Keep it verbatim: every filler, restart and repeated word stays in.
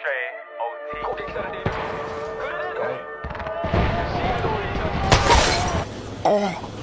攻撃されている。グレネード。シールドをリチャージ。 ああ。